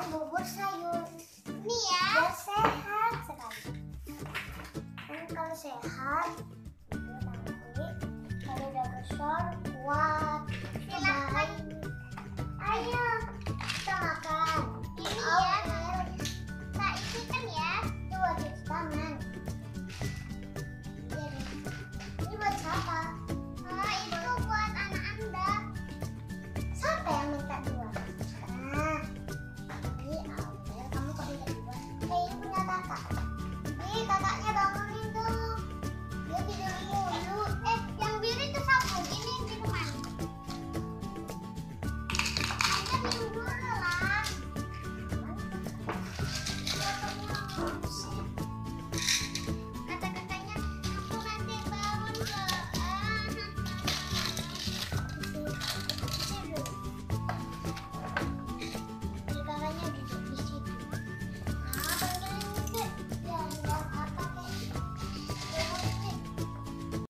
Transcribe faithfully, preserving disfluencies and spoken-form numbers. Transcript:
bubur sayur. Ini ya. Biar sehat sekali. Dan kalau sehat, itu nanti kalau udah besar kuat.